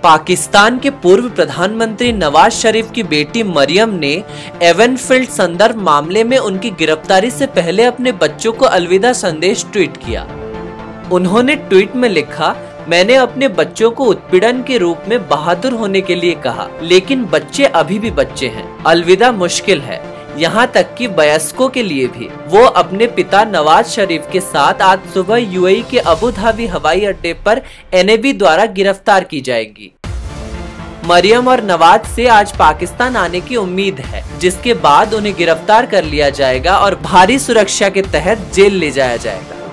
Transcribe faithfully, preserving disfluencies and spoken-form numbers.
पाकिस्तान के पूर्व प्रधानमंत्री नवाज शरीफ की बेटी मरियम ने एवनफील्ड संदर्भ मामले में उनकी गिरफ्तारी से पहले अपने बच्चों को अलविदा संदेश ट्वीट किया। उन्होंने ट्वीट में लिखा, मैंने अपने बच्चों को उत्पीड़न के रूप में बहादुर होने के लिए कहा, लेकिन बच्चे अभी भी बच्चे हैं। अलविदा मुश्किल है, यहाँ तक कि वयस्कों के लिए भी। वो अपने पिता नवाज शरीफ के साथ आज सुबह यूएई के अबू धाबी हवाई अड्डे पर एनएबी द्वारा गिरफ्तार की जाएगी। मरियम और नवाज से आज पाकिस्तान आने की उम्मीद है, जिसके बाद उन्हें गिरफ्तार कर लिया जाएगा और भारी सुरक्षा के तहत जेल ले जाया जाएगा।